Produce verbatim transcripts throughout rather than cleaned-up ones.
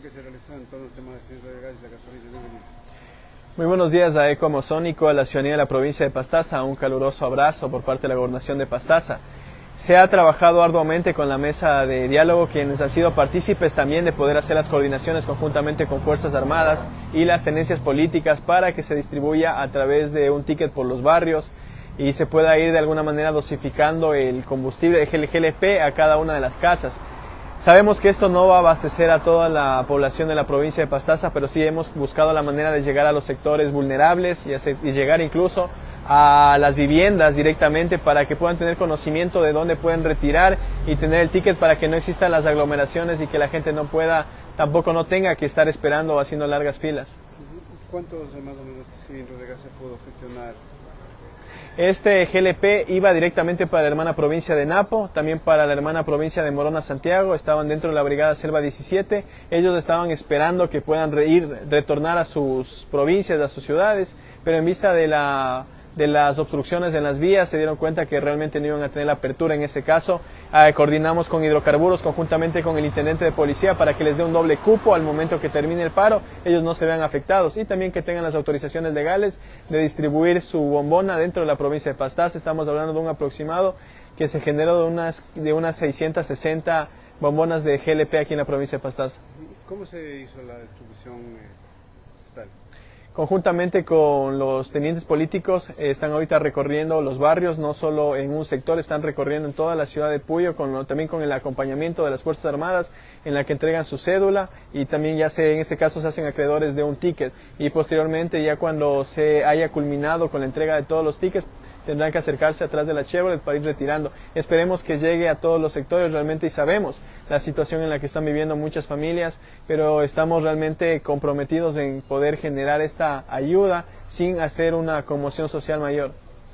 que se realizó en todo el tema de centro de gas y la gasolina. Muy buenos días a Eco Amazónico, a la ciudadanía de la provincia de Pastaza, un caluroso abrazo por parte de la Gobernación de Pastaza. Se ha trabajado arduamente con la mesa de diálogo, quienes han sido partícipes también de poder hacer las coordinaciones conjuntamente con Fuerzas Armadas y las tenencias políticas para que se distribuya a través de un ticket por los barrios y se pueda ir de alguna manera dosificando el combustible de G L P a cada una de las casas. Sabemos que esto no va a abastecer a toda la población de la provincia de Pastaza, pero sí hemos buscado la manera de llegar a los sectores vulnerables y, hacer, y llegar incluso a las viviendas directamente para que puedan tener conocimiento de dónde pueden retirar y tener el ticket para que no existan las aglomeraciones y que la gente no pueda, tampoco no tenga que estar esperando o haciendo largas filas. ¿Cuántos más o menos cilindros de gas se pudo gestionar? Este G L P iba directamente para la hermana provincia de Napo, también para la hermana provincia de Morona Santiago, estaban dentro de la brigada Selva diecisiete, ellos estaban esperando que puedan re ir, retornar a sus provincias, a sus ciudades, pero en vista de la... de las obstrucciones en las vías, se dieron cuenta que realmente no iban a tener la apertura en ese caso. Eh, coordinamos con Hidrocarburos conjuntamente con el intendente de policía para que les dé un doble cupo al momento que termine el paro, ellos no se vean afectados y también que tengan las autorizaciones legales de distribuir su bombona dentro de la provincia de Pastaza. Estamos hablando de un aproximado que se generó de unas, de unas seiscientas sesenta bombonas de G L P aquí en la provincia de Pastaza. ¿Cómo se hizo la distribución estatal? Conjuntamente con los tenientes políticos eh, están ahorita recorriendo los barrios, no solo en un sector, están recorriendo en toda la ciudad de Puyo, con lo, también con el acompañamiento de las Fuerzas Armadas, en la que entregan su cédula y también ya se, en este caso se hacen acreedores de un ticket y posteriormente ya cuando se haya culminado con la entrega de todos los tickets tendrán que acercarse atrás de la Chevrolet para ir retirando. Esperemos que llegue a todos los sectores realmente y sabemos la situación en la que están viviendo muchas familias, pero estamos realmente comprometidos en poder generar esta ayuda sin hacer una conmoción social mayor.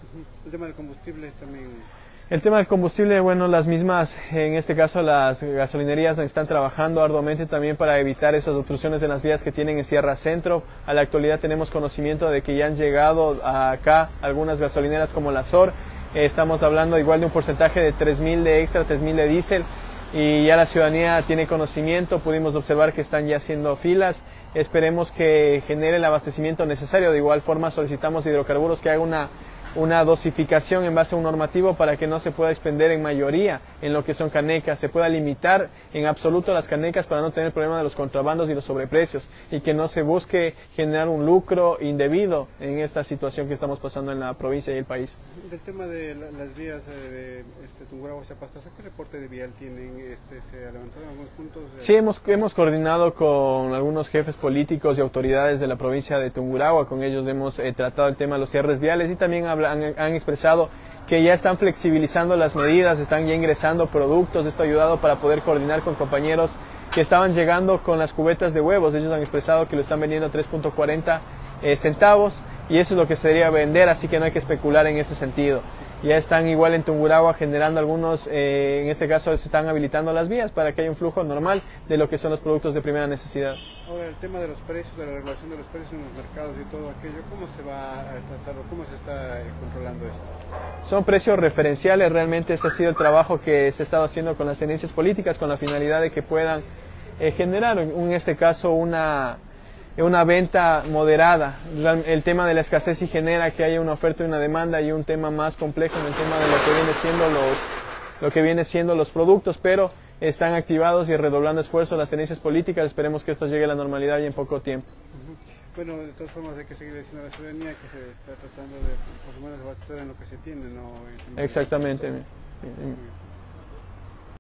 El tema del combustible también. El tema del combustible, bueno, las mismas, en este caso las gasolinerías están trabajando arduamente también para evitar esas obstrucciones en las vías que tienen en Sierra Centro. A la actualidad tenemos conocimiento de que ya han llegado acá algunas gasolineras como la S O R. Eh, estamos hablando igual de un porcentaje de tres mil de extra, tres mil de diésel. Y ya la ciudadanía tiene conocimiento, pudimos observar que están ya haciendo filas, esperemos que genere el abastecimiento necesario. De igual forma solicitamos a Hidrocarburos que haga una, una dosificación en base a un normativo para que no se pueda expender en mayoría en lo que son canecas, se pueda limitar en absoluto las canecas para no tener el problema de los contrabandos y los sobreprecios y que no se busque generar un lucro indebido en esta situación que estamos pasando en la provincia y el país. Del tema de la, las vías de este, Tungurahua hacia Pastaza, ¿qué reporte de vial tienen? Este, ¿Se ha levantado en algunos puntos? Sí, hemos, hemos coordinado con algunos jefes políticos y autoridades de la provincia de Tungurahua, con ellos hemos eh, tratado el tema de los cierres viales y también hablan, han, han expresado que ya están flexibilizando las medidas, están ya ingresando productos. Esto ha ayudado para poder coordinar con compañeros que estaban llegando con las cubetas de huevos. Ellos han expresado que lo están vendiendo a tres punto cuarenta eh, centavos y eso es lo que se debería vender, así que no hay que especular en ese sentido. Ya están igual en Tungurahua generando algunos, eh, en este caso se están habilitando las vías para que haya un flujo normal de lo que son los productos de primera necesidad. Ahora, el tema de los precios, de la regulación de los precios en los mercados y todo aquello, ¿cómo se va a tratar o cómo se está controlando esto? Son precios referenciales, realmente ese ha sido el trabajo que se ha estado haciendo con las tendencias políticas con la finalidad de que puedan eh, generar en este caso una... una venta moderada. El tema de la escasez sí genera que haya una oferta y una demanda y un tema más complejo en el tema de lo que viene siendo los, lo que viene siendo los productos, pero están activados y redoblando esfuerzos las tendencias políticas. Esperemos que esto llegue a la normalidad y en poco tiempo. Uh-huh. Bueno, de todas formas hay que seguir diciendo a la ciudadanía que se está tratando de por lo menos abastecer en lo que se tiene, ¿no? Exactamente.